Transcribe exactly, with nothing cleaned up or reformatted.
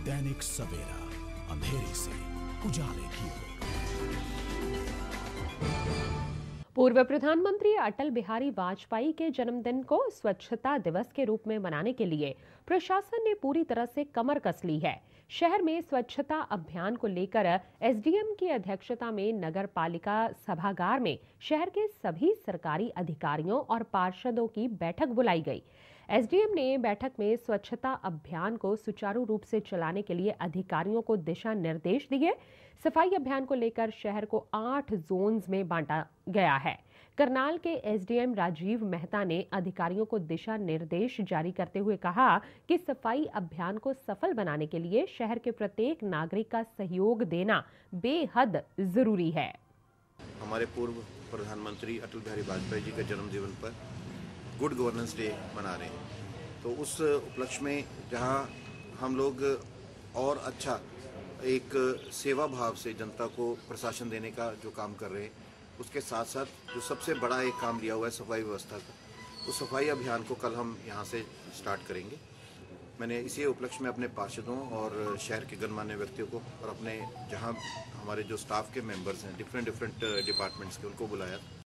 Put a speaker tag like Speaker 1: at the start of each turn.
Speaker 1: दैनिक सवेरा, अंधेरे से उजाले की ओर।
Speaker 2: पूर्व प्रधानमंत्री अटल बिहारी वाजपेयी के जन्मदिन को स्वच्छता दिवस के रूप में मनाने के लिए प्रशासन ने पूरी तरह से कमर कस ली है। शहर में स्वच्छता अभियान को लेकर एसडीएम की अध्यक्षता में नगर पालिका सभागार में शहर के सभी सरकारी अधिकारियों और पार्षदों की बैठक बुलाई गई। एसडीएम ने बैठक में स्वच्छता अभियान को सुचारू रूप से चलाने के लिए अधिकारियों को दिशा निर्देश दिए। सफाई अभियान को लेकर शहर को आठ जोन्स में बांटा गया है। करनाल के एसडीएम राजीव मेहता ने अधिकारियों को दिशा निर्देश जारी करते हुए कहा कि सफाई अभियान को सफल बनाने के लिए शहर के प्रत्येक नागरिक का सहयोग देना बेहद जरूरी है।
Speaker 3: हमारे पूर्व प्रधानमंत्री अटल बिहारी वाजपेयी जी के जन्मदिन पर गुड गवर्नेंस डे मना रहे हैं, तो उस उपलक्ष्य में जहां हम लोग और अच्छा एक सेवा भाव से जनता को प्रशासन देने का जो काम कर रहे हैं, उसके साथ साथ जो सबसे बड़ा एक काम लिया हुआ है सफाई व्यवस्था का, उस सफाई अभियान को कल हम यहां से स्टार्ट करेंगे। मैंने इसी उपलक्ष्य में अपने पार्षदों और शहर के गणमान्य व्यक्तियों को और अपने जहां हमारे जो स्टाफ के मेंबर्स हैं डिफरेंट डिफरेंट डिपार्टमेंट्स के, उनको बुलाया।